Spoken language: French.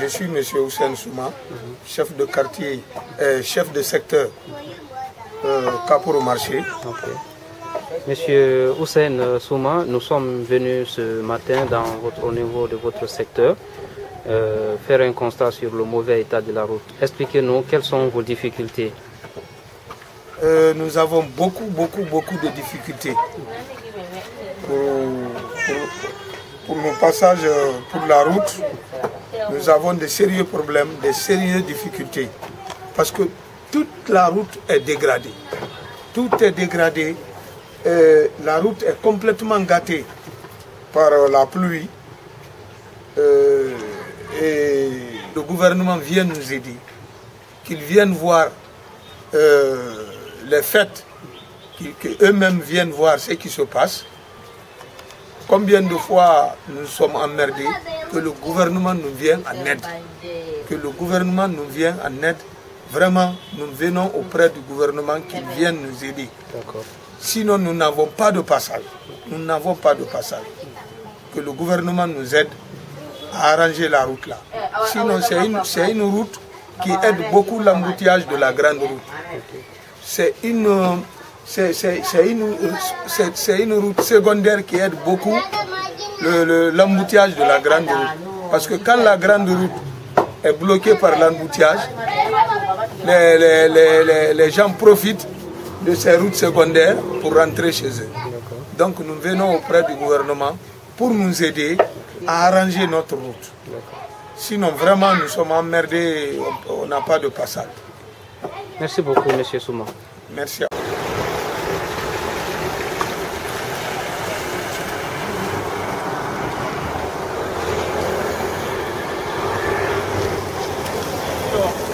suis M. Hussein Souma, chef de quartier, chef de secteur Kaporo Marché. Okay. Monsieur Hussein Souma, nous sommes venus ce matin au niveau de votre secteur faire un constat sur le mauvais état de la route. Expliquez-nous quelles sont vos difficultés. Nous avons beaucoup de difficultés pour nos passages pour la route. Nous avons de sérieux problèmes, de sérieuses difficultés parce que toute la route est dégradée. Tout est dégradé. La route est complètement gâtée par la pluie. Et le gouvernement vient nous aider, qu'ils viennent voir les faits, qu'eux-mêmes viennent voir ce qui se passe. Combien de fois nous sommes emmerdés, que le gouvernement nous vienne en aide. Que le gouvernement nous vienne en aide. Vraiment, nous venons auprès du gouvernement qu'il vienne nous aider. Sinon, nous n'avons pas de passage. Nous n'avons pas de passage. Que le gouvernement nous aide à arranger la route là. Sinon, c'est une route qui aide beaucoup l'embouteillage de la grande route. C'est une route secondaire qui aide beaucoup l'embouteillage de la grande route. Parce que quand la grande route est bloquée par l'embouteillage, les gens profitent de ces routes secondaires pour rentrer chez eux. Donc nous venons auprès du gouvernement pour nous aider à arranger notre route. Sinon vraiment nous sommes emmerdés, on n'a pas de passage. Merci beaucoup M. Souma. Merci à vous.